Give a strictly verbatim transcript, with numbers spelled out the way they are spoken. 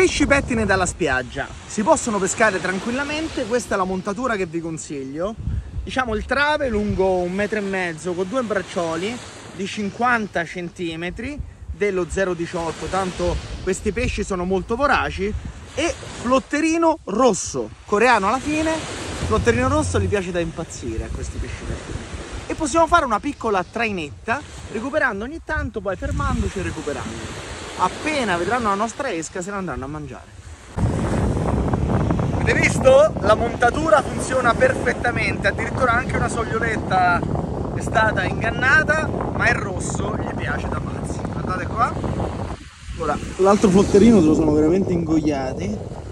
pesci pettine dalla spiaggia si possono pescare tranquillamente. Questa è la montatura che vi consiglio. Diciamo il trave lungo un metro e mezzo con due braccioli di cinquanta centimetri dello zero virgola diciotto, tanto questi pesci sono molto voraci, e flotterino rosso, coreano alla fine. Flotterino rosso gli piace da impazzire a questi pesci pettine. E possiamo fare una piccola trainetta recuperando ogni tanto, poi fermandoci e recuperando. Appena vedranno la nostra esca se ne andranno a mangiare. Avete visto? La montatura funziona perfettamente, addirittura anche una soglioletta è stata ingannata, ma il rosso gli piace da pazzi. Guardate qua. Ora, l'altro flotterino se lo sono veramente ingoiati.